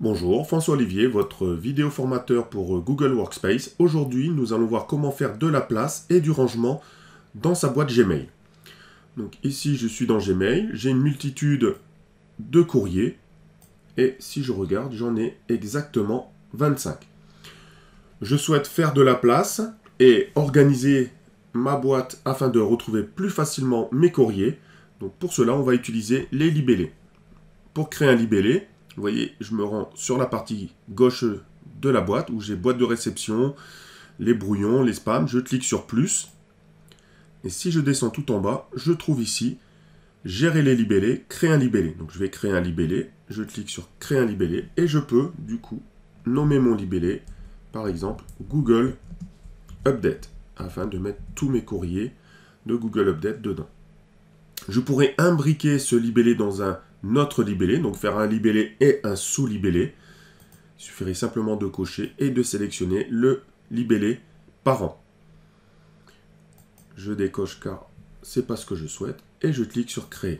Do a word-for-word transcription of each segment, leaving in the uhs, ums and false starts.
Bonjour, François Olivier, votre vidéo formateur pour Google Workspace. Aujourd'hui, nous allons voir comment faire de la place et du rangement dans sa boîte Gmail. Donc ici, je suis dans Gmail, j'ai une multitude de courriers et si je regarde, j'en ai exactement vingt-cinq. Je souhaite faire de la place et organiser ma boîte afin de retrouver plus facilement mes courriers. Donc pour cela, on va utiliser les libellés. Pour créer un libellé, vous voyez, je me rends sur la partie gauche de la boîte où j'ai boîte de réception, les brouillons, les spams. Je clique sur plus. Et si je descends tout en bas, je trouve ici gérer les libellés, créer un libellé. Donc je vais créer un libellé. Je clique sur créer un libellé et je peux du coup nommer mon libellé, par exemple Google Update, afin de mettre tous mes courriers de Google Update dedans. Je pourrais imbriquer ce libellé dans un autre libellé, donc faire un libellé et un sous-libellé. Il suffirait simplement de cocher et de sélectionner le libellé parent. Je décoche car c'est pas ce que je souhaite et je clique sur créer.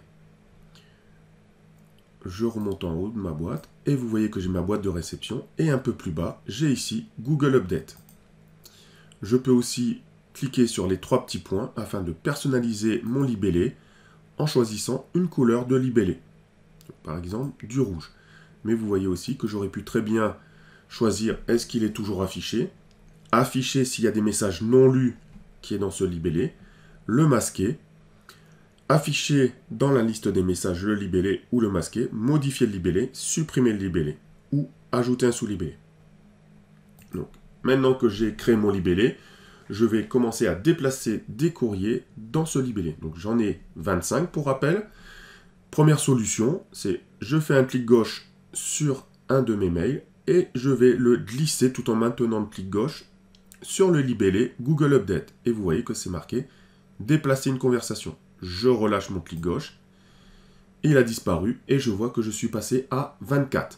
Je remonte en haut de ma boîte et vous voyez que j'ai ma boîte de réception et un peu plus bas, j'ai ici Google Update. Je peux aussi cliquer sur les trois petits points afin de personnaliser mon libellé en choisissant une couleur de libellé. Par exemple, du rouge. Mais vous voyez aussi que j'aurais pu très bien choisir est-ce qu'il est toujours affiché, afficher s'il y a des messages non lus qui est dans ce libellé, le masquer, afficher dans la liste des messages le libellé ou le masquer, modifier le libellé, supprimer le libellé ou ajouter un sous-libellé. Donc, maintenant que j'ai créé mon libellé, je vais commencer à déplacer des courriers dans ce libellé. Donc j'en ai vingt-cinq pour rappel. Première solution, c'est je fais un clic gauche sur un de mes mails et je vais le glisser tout en maintenant le clic gauche sur le libellé Google Update. Et vous voyez que c'est marqué déplacer une conversation. Je relâche mon clic gauche, il a disparu et je vois que je suis passé à vingt-quatre.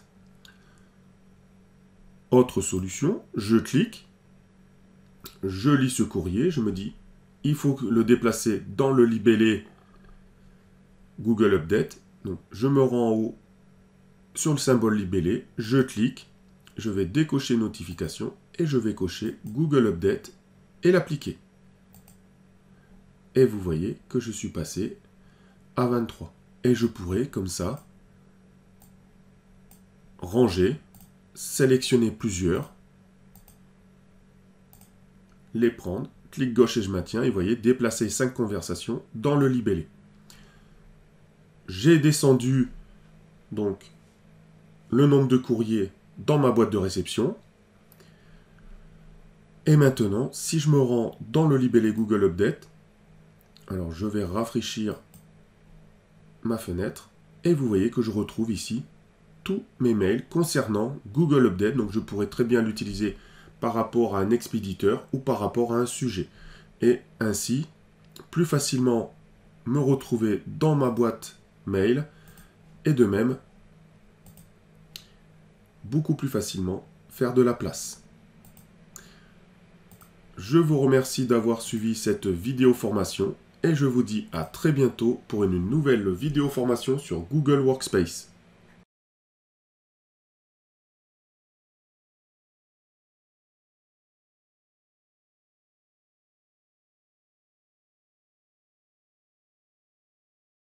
Autre solution, je clique, je lis ce courrier, je me dis il faut le déplacer dans le libellé Google Update. Donc, je me rends en haut sur le symbole libellé, je clique, je vais décocher notification et je vais cocher Google Update et l'appliquer. Et vous voyez que je suis passé à vingt-trois. Et je pourrais, comme ça, ranger, sélectionner plusieurs, les prendre, clic gauche et je maintiens, et vous voyez, déplacer cinq conversations dans le libellé. J'ai descendu donc le nombre de courriers dans ma boîte de réception. Et maintenant, si je me rends dans le libellé Google Update, alors je vais rafraîchir ma fenêtre et vous voyez que je retrouve ici tous mes mails concernant Google Update. Donc je pourrais très bien l'utiliser par rapport à un expéditeur ou par rapport à un sujet. Et ainsi, plus facilement me retrouver dans ma boîte mail et de même beaucoup plus facilement faire de la place. Je vous remercie d'avoir suivi cette vidéo formation et je vous dis à très bientôt pour une nouvelle vidéo formation sur Google Workspace.